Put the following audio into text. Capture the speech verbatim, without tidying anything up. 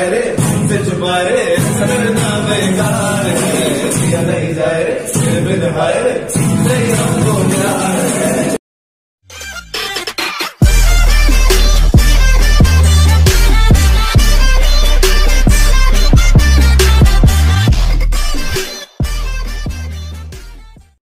जाए रे तुमसे छुपा रे करना बेकार है, जिया नहीं जाए रे फिर बिन हाय रे नहीं हमको